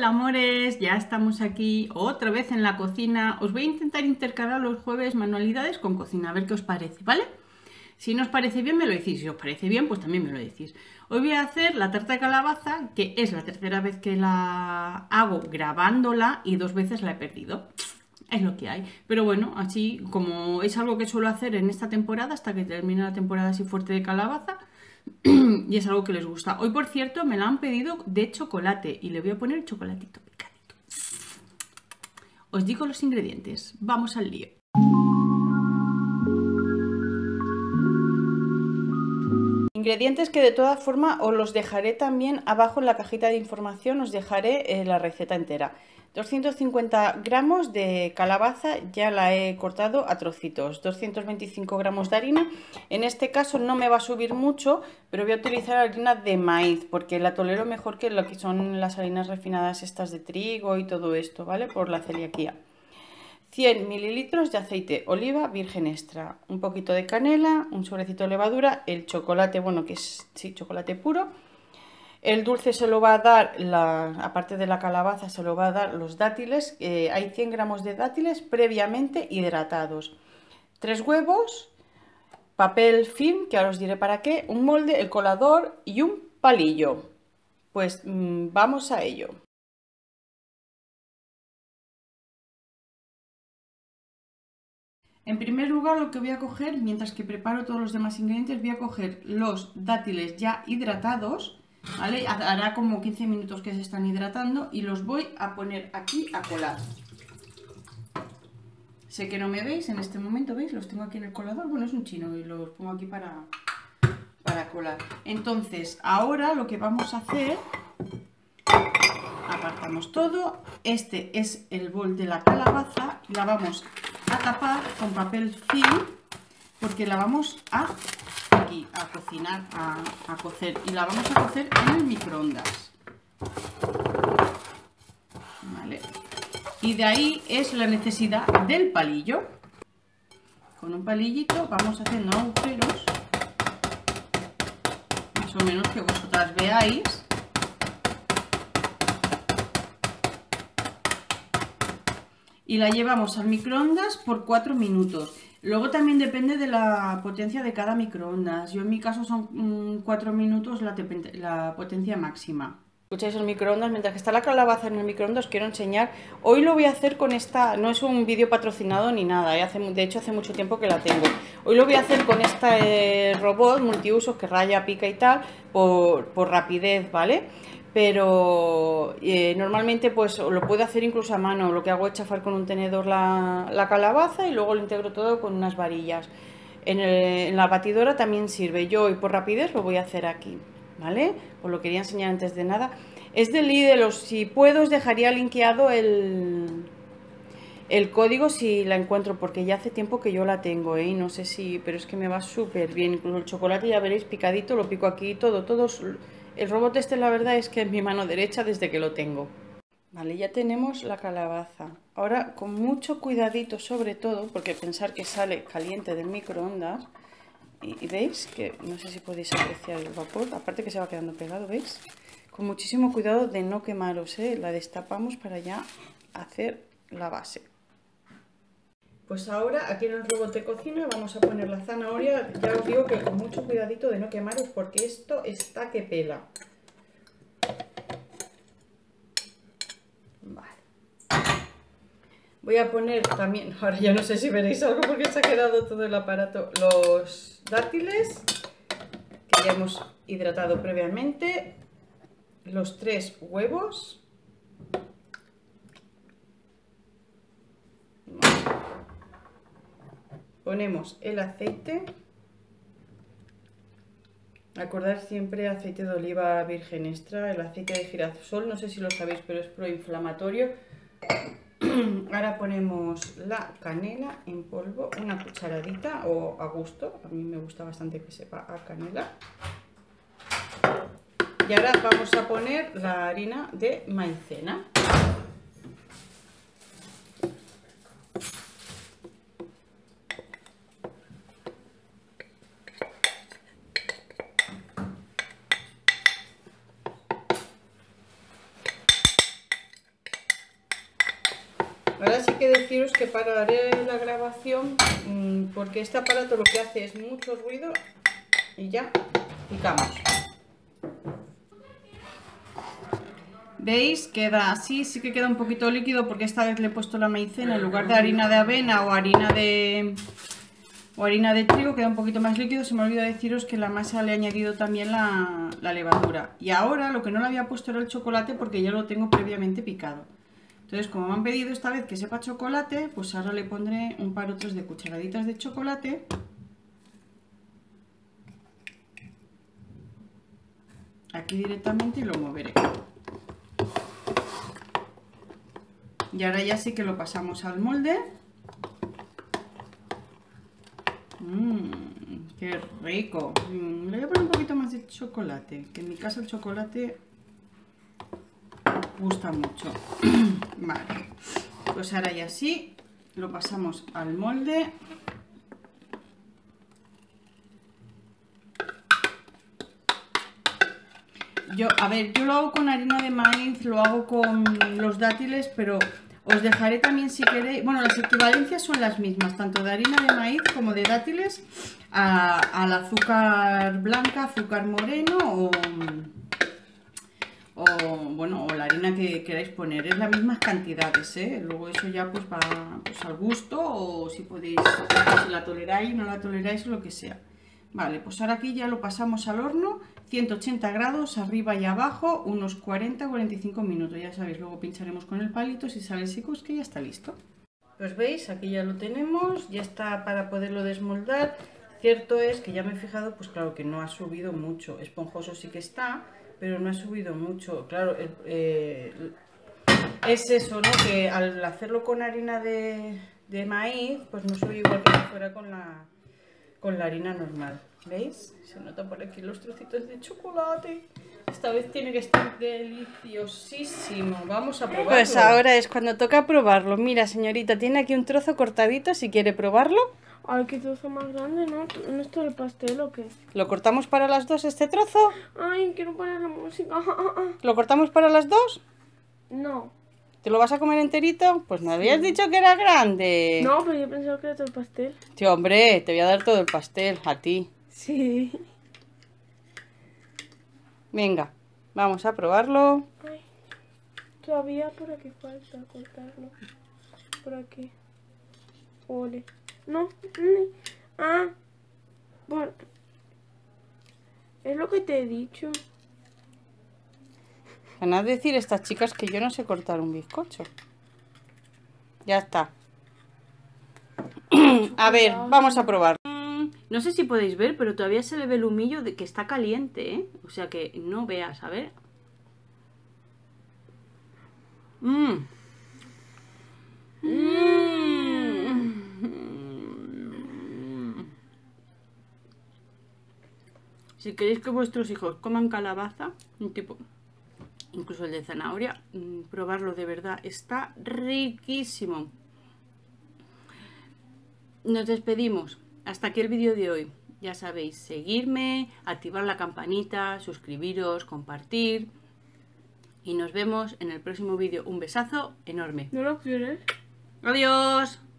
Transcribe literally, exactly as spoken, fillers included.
Hola amores, ya estamos aquí otra vez en la cocina. Os voy a intentar intercalar los jueves manualidades con cocina, a ver qué os parece, ¿vale? Si no os parece bien me lo decís, si os parece bien pues también me lo decís. Hoy voy a hacer la tarta de calabaza, que es la tercera vez que la hago grabándola y dos veces la he perdido. Es lo que hay. Pero bueno, así como es algo que suelo hacer en esta temporada, hasta que termine la temporada así fuerte de calabaza, y es algo que les gusta. Hoy, por cierto, me la han pedido de chocolate y le voy a poner chocolatito picadito. Os digo los ingredientes. Vamos al lío. Ingredientes que de todas formas os los dejaré también abajo en la cajita de información, os dejaré eh, la receta entera. doscientos cincuenta gramos de calabaza, ya la he cortado a trocitos. doscientos veinticinco gramos de harina. En este caso no me va a subir mucho, pero voy a utilizar harina de maíz porque la tolero mejor que lo que son las harinas refinadas estas de trigo y todo esto, ¿vale? Por la celiaquía. cien mililitros de aceite oliva virgen extra, un poquito de canela, un sobrecito de levadura, el chocolate, bueno, que es sí, chocolate puro. El dulce se lo va a dar, la, aparte de la calabaza, se lo va a dar los dátiles. Eh, hay cien gramos de dátiles previamente hidratados. Tres huevos, papel film, que ahora os diré para qué, un molde, el colador y un palillo. Pues mmm, vamos a ello. En primer lugar, lo que voy a coger, mientras que preparo todos los demás ingredientes, voy a coger los dátiles ya hidratados, ¿vale? Hará como quince minutos que se están hidratando y los voy a poner aquí a colar. Sé que no me veis en este momento, ¿veis? Los tengo aquí en el colador, bueno, es un chino y los pongo aquí para, para colar. Entonces, ahora lo que vamos a hacer, apartamos todo, este es el bol de la calabaza, la vamos a tapar con papel film porque la vamos a aquí a cocinar, a, a cocer y la vamos a cocer en el microondas, ¿vale? Y de ahí es la necesidad del palillo. Con un palillito vamos haciendo agujeros más o menos que vosotras veáis. Y la llevamos al microondas por cuatro minutos. Luego también depende de la potencia de cada microondas. Yo en mi caso son cuatro minutos la, la potencia máxima. Escucháis el microondas, mientras que está la calabaza en el microondas os quiero enseñar. Hoy lo voy a hacer con esta, no es un vídeo patrocinado ni nada, ¿eh? Hace, de hecho hace mucho tiempo que la tengo. Hoy lo voy a hacer con este robot multiusos que raya, pica y tal, por, por rapidez, ¿vale? Pero eh, normalmente pues lo puedo hacer incluso a mano. Lo que hago es chafar con un tenedor la, la calabaza y luego lo integro todo con unas varillas. En, el, en la batidora también sirve. Yo hoy por rapidez lo voy a hacer aquí, ¿vale? Os lo quería enseñar antes de nada. Es de Lidl, si puedo os dejaría linkeado el, el código si la encuentro, porque ya hace tiempo que yo la tengo, ¿eh? No sé si, pero es que me va súper bien. Incluso el chocolate ya veréis picadito, lo pico aquí, todo, todo. El robot este la verdad es que es mi mano derecha desde que lo tengo. Vale, ya tenemos la calabaza. Ahora con mucho cuidadito sobre todo, porque pensar que sale caliente del microondas. Y, y veis que, no sé si podéis apreciar el vapor, aparte que se va quedando pegado, ¿veis? Con muchísimo cuidado de no quemaros, ¿eh? La destapamos para ya hacer la base. Pues ahora aquí en el robot de cocina vamos a poner la zanahoria. Ya os digo que con mucho cuidadito de no quemaros porque esto está que pela. Vale. Voy a poner también, ahora ya no sé si veréis algo porque se ha quedado todo el aparato, los dátiles que ya hemos hidratado previamente, los tres huevos. Ponemos el aceite, acordar siempre aceite de oliva virgen extra, el aceite de girasol, no sé si lo sabéis, pero es proinflamatorio. Ahora ponemos la canela en polvo, una cucharadita o a gusto, a mí me gusta bastante que sepa a canela. Y ahora vamos a poner la harina de maicena. Ahora sí que deciros que pararé la grabación porque este aparato lo que hace es mucho ruido y ya picamos. ¿Veis? Queda así, sí que queda un poquito líquido porque esta vez le he puesto la maicena en lugar de harina de avena o harina de o harina de trigo, queda un poquito más líquido. Se me olvidó deciros que la masa le he añadido también la, la levadura. Y ahora lo que no le había puesto era el chocolate porque ya lo tengo previamente picado. Entonces, como me han pedido esta vez que sepa chocolate, pues ahora le pondré un par o tres de cucharaditas de chocolate. Aquí directamente y lo moveré. Y ahora ya sí que lo pasamos al molde. Mmm, qué rico. Mm, le voy a poner un poquito más de chocolate, que en mi casa el chocolate gusta mucho. Vale, pues ahora ya sí lo pasamos al molde. Yo, a ver, yo lo hago con harina de maíz, lo hago con los dátiles, pero os dejaré también si queréis. Bueno, las equivalencias son las mismas, tanto de harina de maíz como de dátiles a, al azúcar blanca, azúcar moreno o, o, bueno, o la harina que queráis poner. Es las mismas cantidades, ¿eh? Luego eso ya pues va pues, al gusto o si podéis, si la toleráis, no la toleráis o lo que sea. Vale, pues ahora aquí ya lo pasamos al horno, ciento ochenta grados, arriba y abajo, unos cuarenta a cuarenta y cinco minutos. Ya sabéis, luego pincharemos con el palito, si sale seco es que ya está listo. Pues veis, aquí ya lo tenemos, ya está para poderlo desmoldar. Cierto es que ya me he fijado, pues claro que no ha subido mucho, esponjoso sí que está, pero no ha subido mucho. Claro, el, eh, es eso, ¿no? Que al hacerlo con harina de, de maíz, pues no sube igual que si fuera con la... con la harina normal, ¿veis? Se nota por aquí los trocitos de chocolate. Esta vez tiene que estar deliciosísimo. Vamos a probarlo. Pues ahora es cuando toca probarlo. Mira, señorita, tiene aquí un trozo cortadito si quiere probarlo. Ay, qué trozo más grande, ¿no? ¿No es todo el pastel o qué? ¿Lo cortamos para las dos este trozo? Ay, quiero poner la música. ¿Lo cortamos para las dos? No. ¿Te lo vas a comer enterito? Pues me habías sí. dicho que era grande. No, pero yo pensaba que era todo el pastel. Sí, hombre, te voy a dar todo el pastel, a ti. Sí. Venga, vamos a probarlo. Ay, todavía por aquí falta cortarlo. Por aquí. Ole. No. Ah. Bueno. Es lo que te he dicho. Van a decir estas chicas que yo no sé cortar un bizcocho. Ya está. A ver, vamos a probar. No sé si podéis ver, pero todavía se le ve el humillo de que está caliente, ¿eh? O sea que no veas, a ver. Mmm. Mmm. Si queréis que vuestros hijos coman calabaza, un tipo... incluso el de zanahoria, probarlo de verdad, está riquísimo. Nos despedimos, hasta aquí el vídeo de hoy. Ya sabéis, seguirme, activar la campanita, suscribiros, compartir. Y nos vemos en el próximo vídeo. Un besazo enorme. ¿No lo quieres? Adiós.